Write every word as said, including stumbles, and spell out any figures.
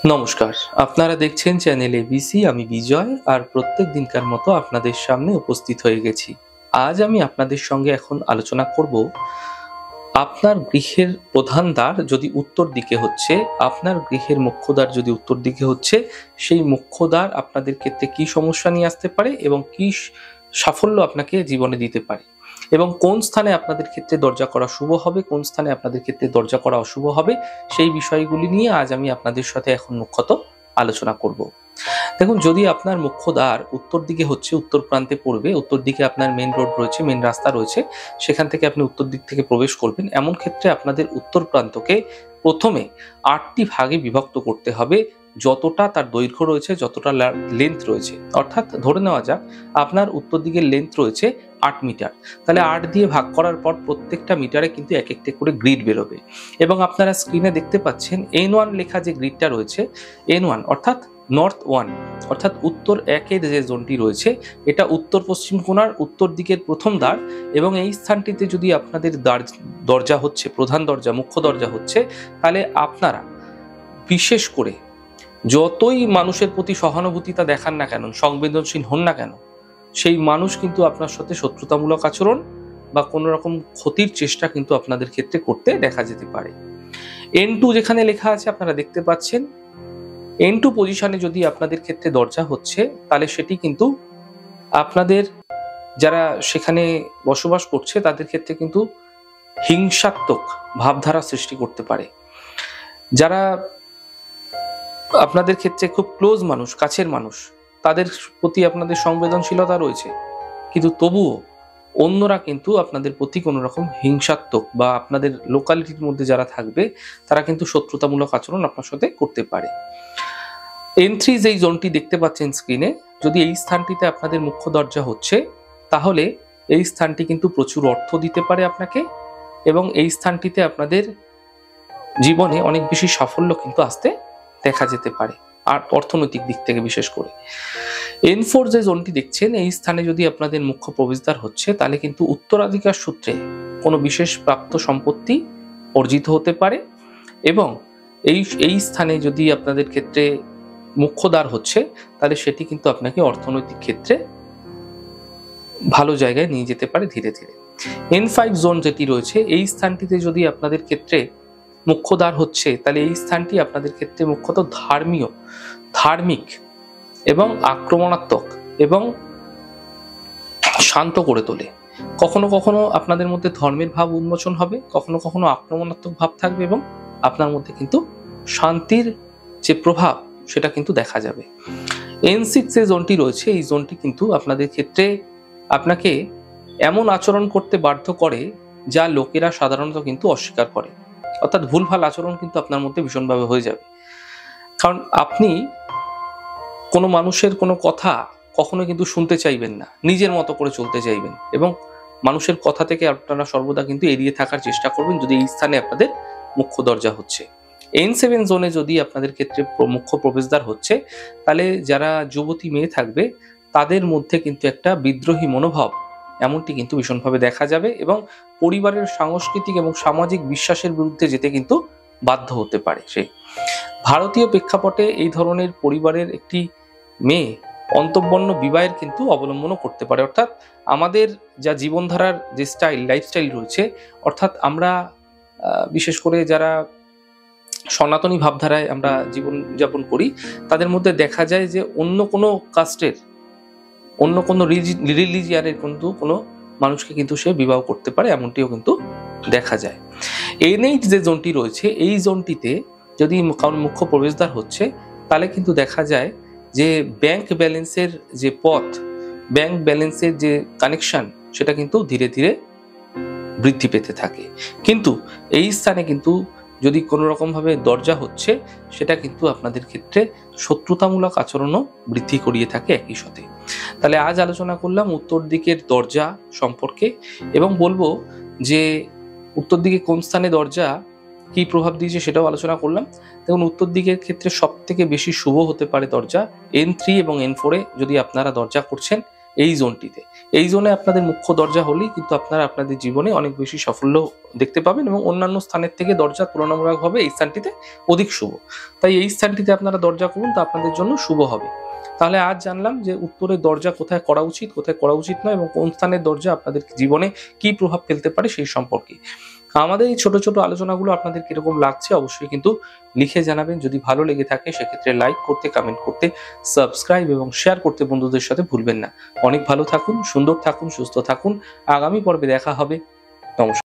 নমস্কার, আপনারা দেখছেন চ্যানেল এবিসি। আমি বিজয়, আর প্রত্যেক দিনকার মতো আপনাদের সামনে উপস্থিত হয়ে গেছি। আজ আমি আপনাদের সঙ্গে এখন আলোচনা করব, আপনার গৃহের প্রধান দ্বার যদি উত্তর দিকে হচ্ছে, আপনার গৃহের মুখ্য দ্বার যদি উত্তর দিকে হচ্ছে, সেই মুখ্য দ্বার আপনাদের ক্ষেত্রে কি সমস্যা নিয়ে আসতে পারে এবং কি সাফল্য আপনাকে জীবনে দিতে পারে, এবং কোন স্থানে আপনাদের ক্ষেত্রে দরজা করা শুভ হবে, কোন স্থানে আপনাদের ক্ষেত্রে দরজা করা অশুভ হবে, সেই বিষয়গুলি নিয়ে আজ আমি আপনাদের সাথে এখন মুখ্যত আলোচনা করব। দেখুন, যদি আপনার মুখ্য দ্বার উত্তর দিকে হচ্ছে, উত্তর প্রান্তে পড়বে, উত্তর দিকে আপনার মেন রোড রয়েছে, মেন রাস্তা রয়েছে, সেখান থেকে আপনি উত্তর দিক থেকে প্রবেশ করবেন, এমন ক্ষেত্রে আপনাদের উত্তর প্রান্তকে প্রথমে আটটি ভাগে বিভক্ত করতে হবে। যতটা তার দৈর্ঘ্য রয়েছে, যতটা লেন্থ রয়েছে, অর্থাৎ ধরে নেওয়া যাক আপনার উত্তর দিকের লেন্থ রয়েছে আট মিটার, তাহলে আট দিয়ে ভাগ করার পর প্রত্যেকটা মিটারে কিন্তু এক একটা করে গ্রিড বেরোবে। এবং আপনারা স্ক্রিনে দেখতে পাচ্ছেন এন ওয়ান লেখা যে গ্রিডটা রয়েছে, এন ওয়ান অর্থাৎ নর্থ ওয়ান, অর্থাৎ উত্তর একের যে জোনটি রয়েছে, এটা উত্তর পশ্চিম কোণার উত্তর দিকের প্রথম দ্বার। এবং এই স্থানটিতে যদি আপনাদের দরজা হচ্ছে, প্রধান দরজা, মুখ্য দরজা হচ্ছে, তাহলে আপনারা বিশেষ করে যতই মানুষের প্রতি সহানুভূতিতা দেখান না কেন, সংবেদনশীল হন না কেন, সেই মানুষ কিন্তু আপনার সাথে শত্রুতামূলক আচরণ বা কোনো রকম ক্ষতির চেষ্টা কিন্তু আপনাদের ক্ষেত্রে করতে দেখা যেতে পারে। এন টু যেখানে লেখা আছে আপনারা দেখতে পাচ্ছেন, এন টু পজিশনে যদি আপনাদের ক্ষেত্রে দরজা হচ্ছে, তাহলে সেটি কিন্তু আপনাদের যারা সেখানে বসবাস করছে তাদের ক্ষেত্রে কিন্তু হিংসাত্মক ভাবধারা সৃষ্টি করতে পারে। যারা আপনাদের ক্ষেত্রে খুব ক্লোজ মানুষ, কাছের মানুষ, তাদের প্রতি আপনাদের সংবেদনশীলতা রয়েছে, কিন্তু তবুও অন্যরা কিন্তু আপনাদের প্রতি কোনো রকম হিংসাত্মক বা আপনাদের লোকালিটির মধ্যে যারা থাকবে তারা কিন্তু শত্রুতামূলক আচরণ আপনার সাথে করতে পারে। এন থ্রি যেই জোনটি দেখতে পাচ্ছেন স্ক্রিনে, যদি এই স্থানটিতে আপনাদের মুখ্য দরজা হচ্ছে, তাহলে এই স্থানটি কিন্তু প্রচুর অর্থ দিতে পারে আপনাকে, এবং এই স্থানটিতে আপনাদের জীবনে অনেক বেশি সাফল্য কিন্তু আসতে দেখা যেতে পারে, আর অর্থনৈতিক দিক থেকে বিশেষ করে। এন ফোর যে জোনটি দেখছেন, এই স্থানে যদি আপনাদের মুখ্য প্রবেশদ্বার হচ্ছে, তাহলে কিন্তু উত্তরাধিকার সূত্রে কোনো বিশেষ প্রাপ্ত সম্পত্তি অর্জিত হতে পারে। এবং এই এই স্থানে যদি আপনাদের ক্ষেত্রে মুখ্য দ্বার হচ্ছে, তাহলে সেটি কিন্তু আপনাকে অর্থনৈতিক ক্ষেত্রে ভালো জায়গায় নিয়ে যেতে পারে ধীরে ধীরে। এন ফাইভ জোন যেটি রয়েছে, এই স্থানটিতে যদি আপনাদের ক্ষেত্রে মুখ্য দ্বার হচ্ছে, তাহলে এই স্থানটি আপনাদের ক্ষেত্রে মুখ্যত ধর্মীয়, ধার্মিক এবং আক্রমণাত্মক এবং শান্ত করে তোলে। কখনো কখনো আপনাদের মধ্যে ধর্মের ভাব উন্মোচন হবে, কখনো কখনো আক্রমণাত্মক ভাব থাকবে, এবং আপনার মধ্যে কিন্তু শান্তির যে প্রভাব সেটা কিন্তু দেখা যাবে। এন সিক্স যে জোনটি রয়েছে, এই জোনটি কিন্তু আপনাদের ক্ষেত্রে আপনাকে এমন আচরণ করতে বাধ্য করে যা লোকেরা সাধারণত কিন্তু অস্বীকার করে, অর্থাৎ ভুলভাল আচরণ কিন্তু আপনার মধ্যে ভীষণভাবে হয়ে যাবে। কারণ আপনি কোনো মানুষের কোনো কথা কখনো কিন্তু শুনতে চাইবেন না, নিজের মতো করে চলতে চাইবেন, এবং মানুষের কথা থেকে আপনারা সর্বদা কিন্তু এড়িয়ে থাকার চেষ্টা করবেন যদি এই স্থানে আপনাদের মুখ্য দরজা হচ্ছে। এন সেভেন জোনে যদি আপনাদের ক্ষেত্রে মুখ্য প্রবেশদ্বার হচ্ছে, তাহলে যারা যুবতী মেয়ে থাকবে তাদের মধ্যে কিন্তু একটা বিদ্রোহী মনোভাব এমনটি কিন্তু ভীষণভাবে দেখা যাবে, এবং পরিবারের সাংস্কৃতিক এবং সামাজিক বিশ্বাসের বিরুদ্ধে যেতে কিন্তু বাধ্য হতে পারে সে। ভারতীয় প্রেক্ষাপটে এই ধরনের পরিবারের একটি মেয়ে অন্তঃবর্ণ বিবাহের কিন্তু অবলম্বনও করতে পারে, অর্থাৎ আমাদের যা জীবনধারার যে স্টাইল, লাইফস্টাইল রয়েছে, অর্থাৎ আমরা বিশেষ করে যারা সনাতনী ভাবধারায় আমরা জীবনযাপন করি, তাদের মধ্যে দেখা যায় যে অন্য কোনো কাস্টের, অন্য কোনো রিলিজিয়ানের কিন্তু কোনো মানুষকে কিন্তু সে বিবাহ করতে পারে, এমনটিও কিন্তু দেখা যায়। এন এইট যে জোনটি রয়েছে, এই জোনটিতে যদি কারণ মুখ্য প্রবেশদ্বার হচ্ছে, তাহলে কিন্তু দেখা যায় যে ব্যাংক ব্যালেন্সের যে পথ, ব্যাংক ব্যালেন্সের যে কানেকশন, সেটা কিন্তু ধীরে ধীরে বৃদ্ধি পেতে থাকে। কিন্তু এই স্থানে কিন্তু যদি কোনো রকমভাবে দরজা হচ্ছে, সেটা কিন্তু আপনাদের ক্ষেত্রে শত্রুতামূলক আচরণও বৃদ্ধি করিয়ে থাকে একই সাথে। তাহলে আজ আলোচনা করলাম উত্তর দিকের দরজা সম্পর্কে, এবং বলবো যে উত্তর দিকে কোন স্থানে দরজা কি প্রভাব দিয়েছে সেটাও আলোচনা করলাম। দেখুন, উত্তর দিকের ক্ষেত্রে সব থেকে বেশি শুভ হতে পারে দরজা এন থ্রি এবং এন ফোরে যদি আপনারা দরজা করছেন, এই জোনটিতে। এই জোনে আপনাদের মুখ্য দরজা হলেই কিন্তু আপনারা আপনাদের জীবনে অনেক বেশি সাফল্য দেখতে পাবেন এবং অন্যান্য স্থানের থেকে দরজা তুলনামূলকভাবে এই স্থানটিতে অধিক শুভ। তাই এই স্থানটিতে আপনারা দরজা করুন, তা আপনাদের জন্য শুভ হবে। তাহলে আজ জানলাম যে উত্তরের দরজা কোথায় করা উচিত, কোথায় করা উচিত নয় এবং কোন স্থানের দরজা আপনাদের জীবনে কি প্রভাব ফেলতে পারে সেই সম্পর্কে। আমাদের এই ছোট ছোট আলোচনাগুলো আপনাদের কিরকম লাগছে অবশ্যই কিন্তু লিখে জানাবেন। যদি ভালো লেগে থাকে সেক্ষেত্রে লাইক করতে, কমেন্ট করতে, সাবস্ক্রাইব এবং শেয়ার করতে বন্ধুদের সাথে ভুলবেন না। অনেক ভালো থাকুন, সুন্দর থাকুন, সুস্থ থাকুন। আগামী পর্বে দেখা হবে। নমস্কার।